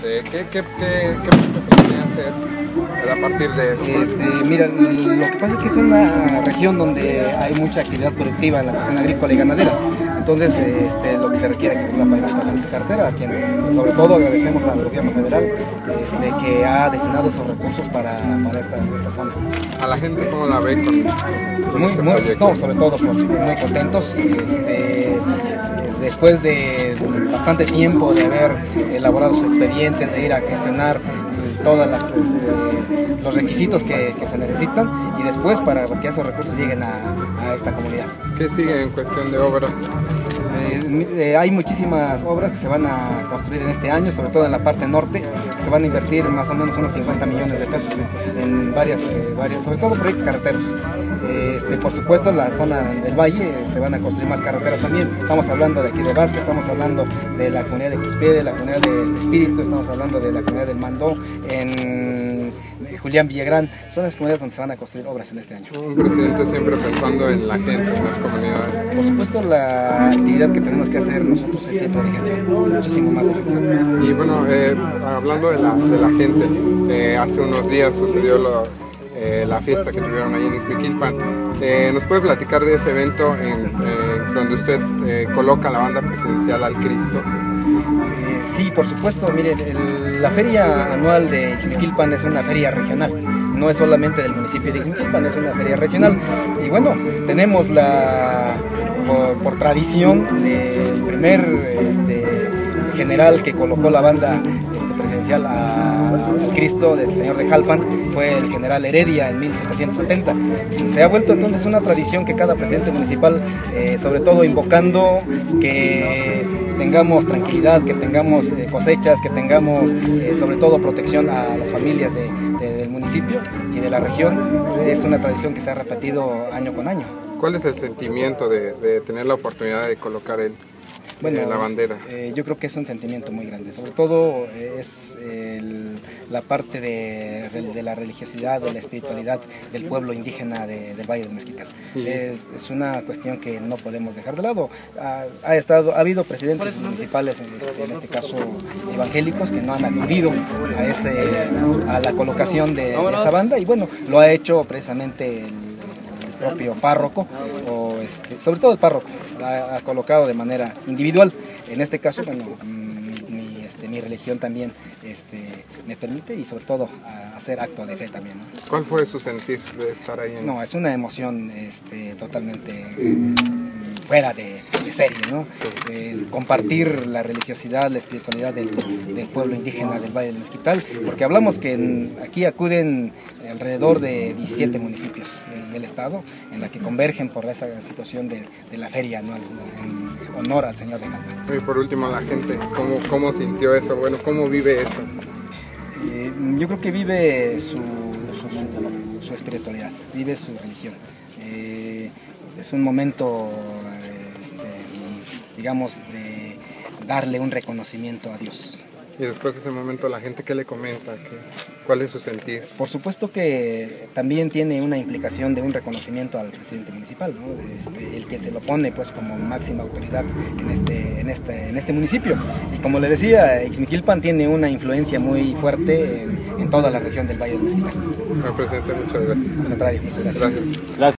¿Qué planea hacer a partir de eso? Mira, lo que pasa es que es una región donde hay mucha actividad productiva en la cuestión agrícola y ganadera. Entonces, lo que se requiere es la pavimentación de su carretera, a quien sobre todo agradecemos al gobierno federal que ha destinado esos recursos para esta zona. ¿A la gente cómo la ve con este proyecto? No, sobre todo muy contentos. Después de bastante tiempo de haber elaborado sus expedientes, de ir a gestionar todos los requisitos que se necesitan y después para que esos recursos lleguen a esta comunidad. ¿Qué sigue en cuestión de obras? Hay muchísimas obras que se van a construir en este año, sobre todo en la parte norte, que se van a invertir más o menos unos 50 millones de pesos en varias, sobre todo proyectos carreteros. Por supuesto, en la zona del valle se van a construir más carreteras también. Estamos hablando de aquí de Vázquez, estamos hablando de la comunidad de Quispé, de la comunidad del Espíritu, estamos hablando de la comunidad del Mandó, en Julián Villagrán. Son las comunidades donde se van a construir obras en este año. Un presidente siempre pensando en la gente, en las comunidades. Por supuesto, la actividad que tenemos que hacer nosotros es siempre de gestión, muchísimo más de gestión. Y bueno, hablando de la gente, hace unos días sucedió la fiesta que tuvieron ahí en Ixmiquilpan. ¿Nos puede platicar de ese evento donde usted coloca la banda presidencial al Cristo? Sí, por supuesto. Mire, la feria anual de Ixmiquilpan es una feria regional. No es solamente del municipio de Ixmiquilpan, es una feria regional. Y bueno, tenemos por tradición, el primer general que colocó la banda presidencial al Cristo del Señor de Jalpan fue el general Heredia en 1770. Se ha vuelto entonces una tradición que cada presidente municipal, sobre todo invocando que tengamos tranquilidad, que tengamos cosechas, que tengamos sobre todo protección a las familias del municipio y de la región, es una tradición que se ha repetido año con año. ¿Cuál es el sentimiento de tener la oportunidad de colocar la bandera? Yo creo que es un sentimiento muy grande, sobre todo es la parte de la religiosidad, de la espiritualidad del pueblo indígena del Valle del Mezquital. Sí. Es una cuestión que no podemos dejar de lado. Ha habido presidentes municipales, en este caso evangélicos, que no han acudido a la colocación de esa banda, y bueno, lo ha hecho precisamente el propio párroco, sobre todo el párroco, ha colocado de manera individual. En este caso, bueno, mi religión también me permite, y sobre todo hacer acto de fe también, ¿no? ¿Cuál fue su sentir de estar ahí? No, es una emoción totalmente fuera de serie, ¿no? Sí. Compartir la religiosidad, la espiritualidad del pueblo indígena del Valle del Mezquital, porque hablamos que aquí acuden alrededor de 17 municipios del estado, en la que convergen por esa situación de la feria anual en honor al Señor de Jalpan. Y por último, la gente, ¿cómo sintió eso? Bueno, ¿cómo vive eso? Yo creo que vive su espiritualidad, vive su religión. Es un momento, digamos, de darle un reconocimiento a Dios. Y después de ese momento, la gente, ¿qué le comenta? ¿Cuál es su sentir? Por supuesto que también tiene una implicación de un reconocimiento al presidente municipal, ¿no? El quien se lo pone pues como máxima autoridad en este municipio. Y como le decía, Ixmiquilpan tiene una influencia muy fuerte en toda la región del Valle del Mezquital. Presidente, muchas gracias. Al contrario, muchas gracias. Gracias.